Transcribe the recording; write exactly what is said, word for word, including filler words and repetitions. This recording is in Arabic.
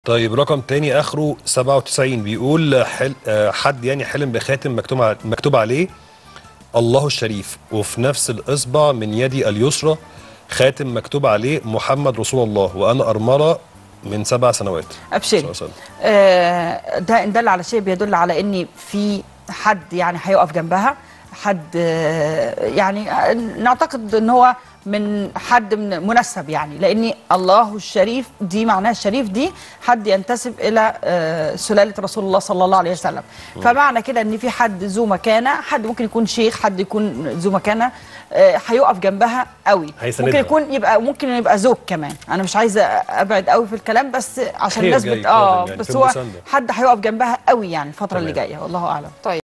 طيب رقم تاني اخره سبعة وتسعين بيقول حل... آه، حد يعني حلم بخاتم مكتوب ع- مكتوب عليه الله الشريف، وفي نفس الاصبع من يدي اليسرى خاتم مكتوب عليه محمد رسول الله، وانا ارمله من سبع سنوات. صلى الله ابشري. عليه وسلم. آه، ده ان دل على شيء بيدل على ان في حد يعني هيقف جنبها، حد آه، يعني آه، نعتقد ان هو من حد من منسب، يعني لان الله الشريف دي معناها الشريف دي حد ينتسب الى آه، سلاله رسول الله صلى الله عليه وسلم. فمعنى كده ان في حد ذو مكانه، حد ممكن يكون شيخ، حد يكون ذو مكانه آه، هيقف جنبها قوي. هيساندها. ممكن يكون يبقى ممكن يبقى زوج كمان، انا مش عايزه ابعد قوي في الكلام بس عشان خير الناس جاي بت اه قادم يعني بس في هو المسانده. حد هيقف جنبها قوي يعني الفتره اللي تمام. جايه، والله اعلم. طيب.